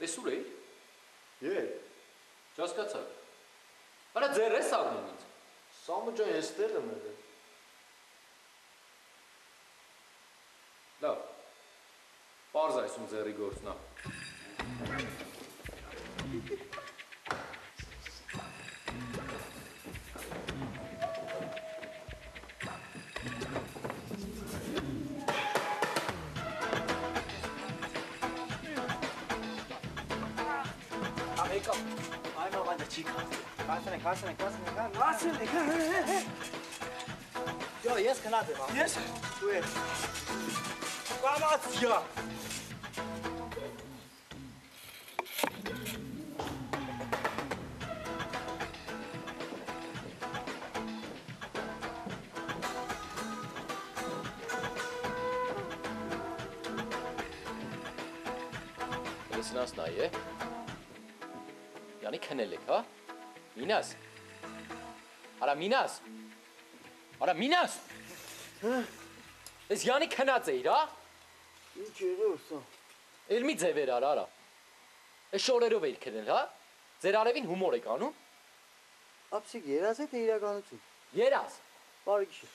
Տեսուր էի։ Եկ։ Չհասկացա։ Արա ձեր ես առնում ինձ։ Սամո ջան, ես տեղ եմ եղել։ Լավ։ Պարզ այսում ձեռի գործնա։ Yo, yes kanate va. Yes. Tu es. Vamos ya. Լսնաս նայ է։ Յանի քնել եք, հա։ Մինաս։ Արա Մինաս։ Արա Մինաս։ Ես Յանի քնած էիր, հա։ Ինչ եղավ սա։ Էլ մի ձևեր արա։ Այս շորերով էիր քնել, հա։ Ձեր արևին հումոր եք անում։ Ապսիկ երազ է թե իրականություն։ Երազ։ Բարի գիշեր։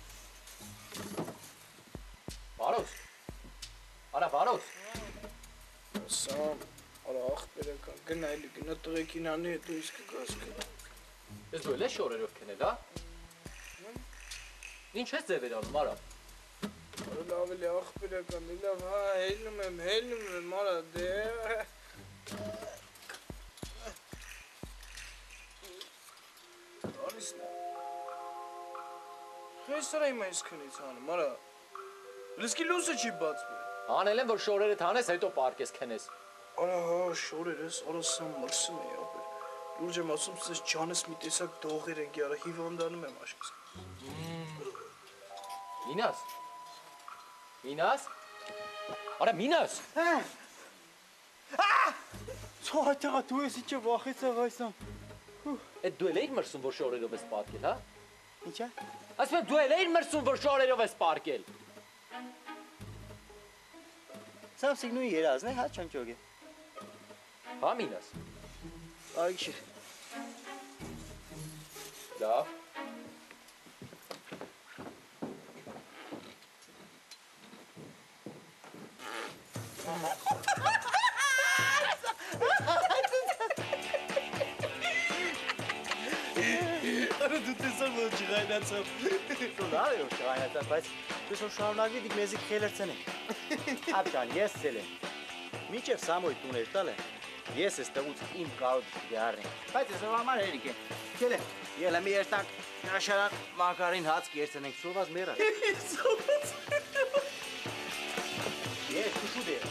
Վարոս։ Արա Վարոս։ Սամ, արա աղբերական, գնայլի, գնա տղեկին անի հետո իսկ գազ կնա։ Ես դու էլ ես շորերով քնել, հա։ Ինչ ես ձևեր անում, արա։ Արա լավ էլի աղբերական, լավ, հա, հելնում եմ, արա, դե։ Արիսնա։ Ես սրա իմ այս քնից անում, արա։ Լսկի լուսը չի բացվել։ Անել եմ, որ շորերը թանես, հետո պարկես քնես։ Արա հա, շորերս, արա սա մրսում է ապեր։ Լուրջ եմ ասում, սես ջանս մի տեսակ դողեր ենք, արա հիվանդանում եմ աշկս։ Մինաս։ Մինաս։ Արա Մինաս։ Ցո այդտեղա դու ես ինչը վախեցավ այսամ։ Այդ դու էլ էիր մրսում, որ շորերով ես պարկել, հա։ Ինչա։ Ասում եմ, դու էլ էիր մրսում, որ շորերով ես պարկել։ Սամ սիգնուի երազն է, հա չանչոգ է։ Հա Մինաս։ Բարի գիշեր։ Լավ։ Արա դու տեսար որ չղայնացավ։ Դու լավ է որ չղայնացավ, բայց դու որ շարունակվի դիք մեզի խելերցեն է։ Աբջան, ես ցել եմ։ Միջև Սամոյ տուներ տալ է։ Ես ես տղուց իմ կարոտ դիարն։ Բայց ես համար հերիք է։ Քել է։ Ելը մի երտակ նաշարան մակարին հաց կերցնենք, սոված մեռա։ Սոված։ Ես դու դե։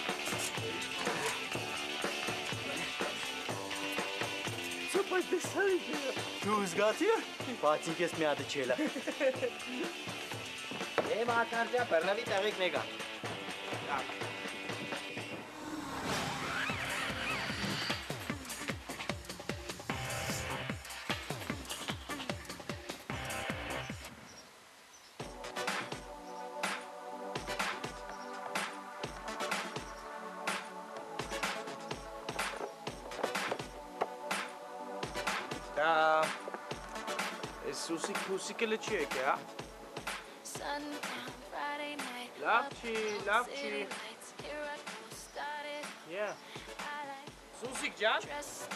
Սոված դեսարի։ Դու զգացի՞։ Բացիկ ես մի հատ չելա։ Է մականջա բռնավի տեղիք նեգա։ Սուսիկ էլը չի եք է, հա։ Լավ չի։ Սուսիկ ջան։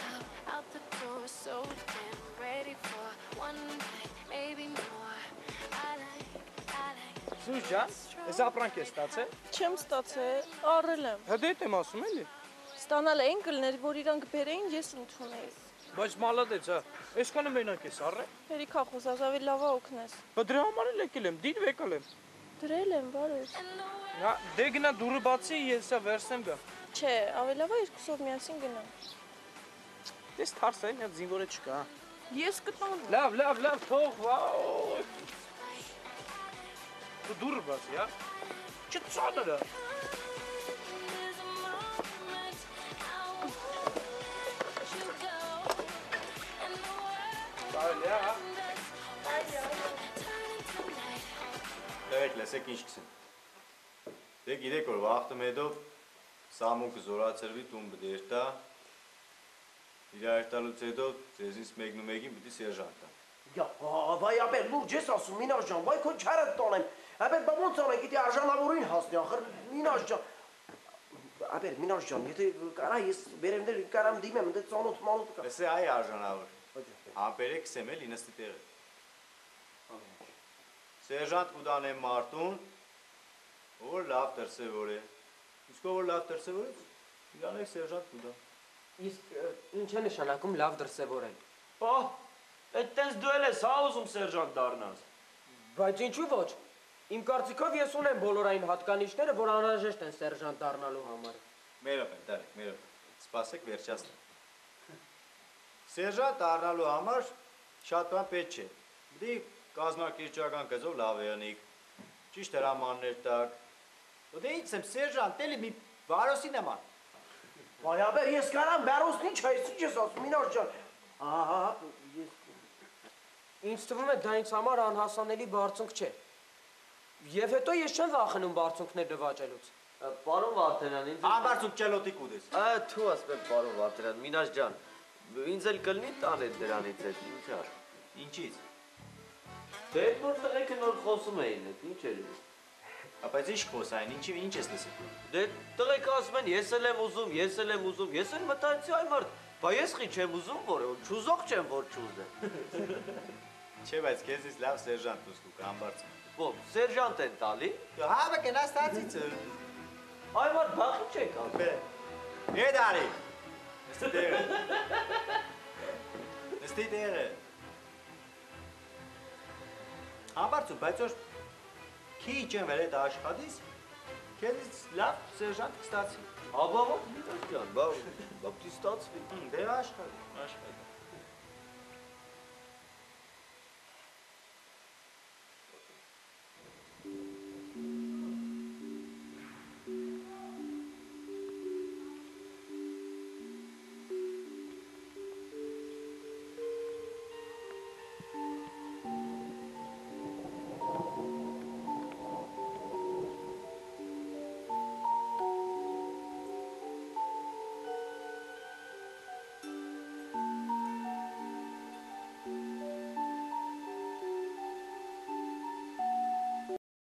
Սուս ջան, ես ապրանք ես ստացել։ Չեմ ստացել, առել եմ։ Հդետ եմ ասում էլի։ Ստանալ էին կլներ, որ իրանք բերեին, ես ընդունեի։ Բայց մալադեց, հա, այսքանը մենակ ես առել։ Հերիքա խոսած, ավելի լավ է օգնես։ Հա դրա համար էլ եկել եմ, դիր եկել եմ։ Դրել եմ, բարոս։ Հա, դե գնա դուրը բացի, ես սա վերցնեմ գա։ Չէ, ավելի լավ է երկուսով միասին գնամ։ Դες թարս է, մի հատ զինվորը չկա։ Ես կտամ։ Լավ, թող, վաու։ Դու դուրը բացի, հա։ Չծանր է։ Լսեք ինչ կսեն։ Դե գիտեք որ վաղտը հետո Սամուկը զորացրվի տուն բդերտա, իրար տալուց հետո ձեզից մեկնումեկին պիտի սերժանտ տան։ Յա, վայ, ապեր, լուրջ ես ասում, Մինաշ ջան, վայ քո չարը տոնեմ։ Ապեր, բա ոնց անենք, եթե արժանավորին հասնի, ախր Մինաշ ջան։ Ապեր, Մինաշ ջան, եթե կարա ես վերևներ կարամ դիմեմ, դե ծանոթ մանոթ կա։ Լսե այ արժանավոր։ Ամպերը կսեմ էլ ինստի տեղը։ Սերժանտ կուտանեմ մարդուն, որ լավ դրսևոր է։ Իսկ որ լավ դրսևոր է, իրանեք սերժանտ կուտան։ Իսկ ինչ է նշանակում լավ դրսևորել։ Պահ, այդտենց դու էլ ես հա ուզում սերժանտ դառնաս։ Բայց ինչու ոչ։ Իմ կարծիքով ես ունեմ բոլոր այն հատկանիշները, որ անհրաժեշտ են սերժանտ դառնալու համար։ Մերոպ են, դարեք, մերոպ։ Սպասեք վերջացնեմ։ Սերժանտ դառնալու համար շատ բան պետք չէ։ Դի կազմակերպչական գծով լավ եղնիկ, ճիշտ հրամաններ տակ։ Դե ինչ եմ սերժանտ, էլի մի վարոսի նման։ Վայ, ապեր, ես կարամ բարոսնի չէ, ինչ ես ասում, Մինաշ ջան։ Ահա, ես Ինձ թվում է դա ինձ համար անհասանելի բարձունք չէ։ Եվ հետո ես չեմ վախենում բարձունքներ նվաճելուց։ Պարոն Վարդանյան, ինձ Անբարձուկ ճելոտի կուտես։ Թու ասպեմ պարոն Վարդանյան, Մինաշ ջան, ինձ էլ կլնի տանել դրանից հետ, ինչ ար։ Ինչից։ Դե այդ որ տղեկը նոր խոսում էին, ինչ էր։ Բայց ինչ խոսային, ինչ ես լսել։ Դե տղեկը ասում են, ես էլ եմ ուզում, ես էլ մտածեցի այ մարդ, բա ես խի չեմ ուզում, որ չուզող չեմ, որ չուզեմ։ Չէ, բայց քեզից լավ սերժանտ ուզում կա, անբարձուկ։ Ո՞վ, սերժանտ են տալի։ Հա, բա կնաս տածիցը։ Այ մարդ բախի չեք ալ։ Է դարի։ Նստի տեղը։ Նստի տեղը։ Անբարձուկ, բայց որ քիչ եմ վերետ աշխատիս, քեզից լավ սերժանտ կստացի։ Աբա ո՞վ Մինաշ ջան, բա պիտի ստացվի։ Դե աշխատի։